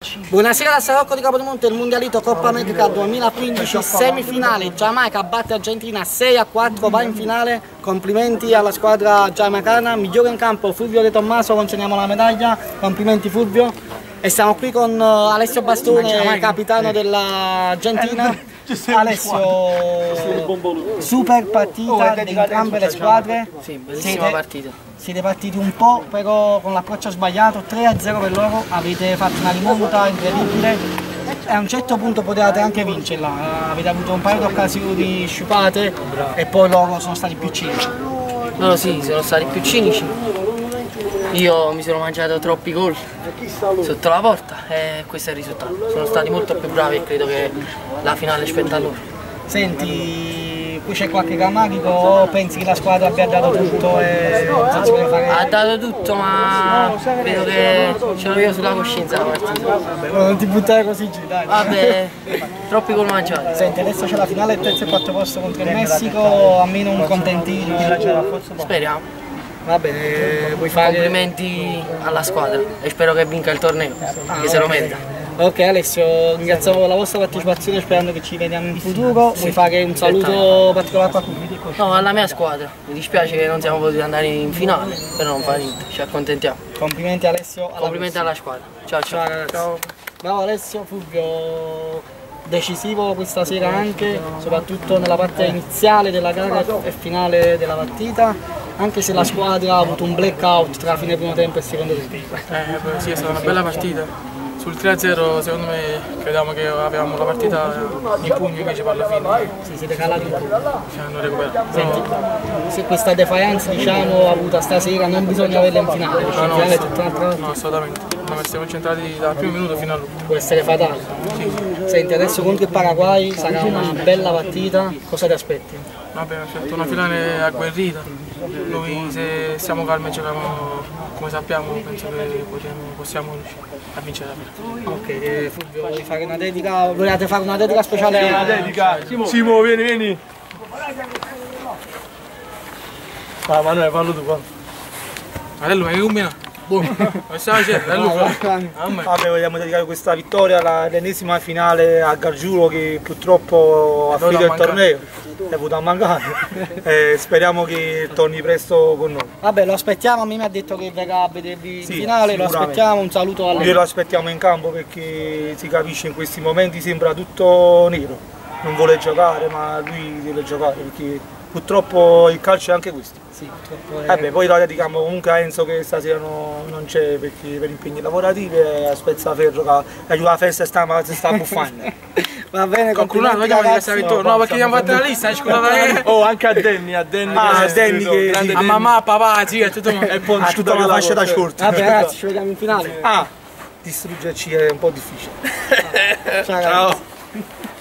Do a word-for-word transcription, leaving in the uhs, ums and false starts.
Buonasera da Sarocco di Capodimonte, il Mondialito Coppa America duemilaquindici, semifinale, Giamaica batte Argentina sei a quattro, va in finale, complimenti alla squadra giamaicana, migliore in campo Fulvio De Tommaso, consegniamo la medaglia, complimenti Fulvio. E siamo qui con Alessio Bastone, capitano dell'Argentina. Alessio, super partita di entrambe le squadre. Sì, bellissima partita. Siete partiti un po', però con l'approccio sbagliato, tre a zero per loro, avete fatto una rimonta incredibile e a un certo punto potevate anche vincerla, avete avuto un paio di occasioni sciupate e poi loro sono stati più cinici. Loro sì, sono stati più cinici, io mi sono mangiato troppi gol sotto la porta e questo è il risultato, sono stati molto più bravi e credo che la finale spetta a loro. Senti, qui c'è qualche grammatico o pensi che la squadra abbia dato tutto e non si può fare? Ha dato tutto, ma vedo che ce l'avevo sulla coscienza la partita. Vabbè, non ti buttare così giù, dai. Vabbè, troppi gol mangiati. Senti, adesso c'è la finale, terzo e quarto posto contro il Messico, almeno un contentino. Speriamo. Va bene, puoi fare... Complimenti alla squadra e spero che vinca il torneo, ah, che se lo okay. merita. Ok Alessio, ringraziamo per la vostra partecipazione sperando che ci vediamo in futuro. Vuoi sì, fare un saluto particolare a qualcuno? No, alla mia squadra. Mi dispiace che non siamo potuti andare in finale, però non fa niente, ci accontentiamo. Complimenti Alessio. Alla Complimenti alla squadra. Ciao ciao. Ciao, ciao. Bravo Alessio, Fulvio decisivo questa sera anche, soprattutto nella parte iniziale della gara e finale della partita, anche se la squadra ha avuto un blackout tra fine primo tempo e secondo tempo. Eh, sì, è stata una bella partita. Sul tre a zero secondo me credevamo che avevamo la partita in pugno, invece per alla fine sì, siete calati un po'. ci hanno recuperato. Senti, se questa defiance diciamo avuta stasera non bisogna averla in finale, perché No, in no, finale è tutta un'altra. no, assolutamente. Noi siamo concentrati dal primo minuto fino all'ultimo. Può essere fatale. Sì, sì. Senti, adesso contro il Paraguay sarà una bella partita, cosa ti aspetti? Vabbè, certo, una finale agguerrita. Noi se siamo calmi e giochiamo come sappiamo, penso che possiamo, possiamo riuscire a vincere la finale. Ok, eh, Fulvio, vuoi fare una dedica? Volete fare una dedica speciale? Sì, una dedica. Simo, Simo vieni, vieni. Ah, Manuele, fallo tu qua. Fratello, mi combina? Buono. Come stai facendo? Vabbè, vogliamo dedicare questa vittoria all'ennesima finale a Gargiulo che purtroppo ha finito il torneo, è venuto a mancare. eh, speriamo che torni presto con noi. Vabbè, lo aspettiamo, a me mi ha detto che verrà a vedervi in sì, finale, lo aspettiamo, un saluto a lei. Noi lo aspettiamo in campo perché si capisce in questi momenti sembra tutto nero, non vuole giocare ma lui deve giocare perché purtroppo il calcio è anche questo. Sì, purtroppo è... Eh beh, poi la dedichiamo comunque a Enzo che stasera no, non c'è perché per impegni lavorativi e a Spezzaferro che aiuta la festa e sta, sta buffando. Va bene, concludiamo, vediamo che sta ritorno. No, perché abbiamo fatto la lista, scusate. Oh, anche a Danny, a Danny. Ah, a Danny che grande a mamma, a papà, sì, è tutto e poi ah, tutta la fascia da short. Vabbè ragazzi, ci vediamo in finale. Ah, distruggerci è un po' difficile. Ah, ciao ragazzi.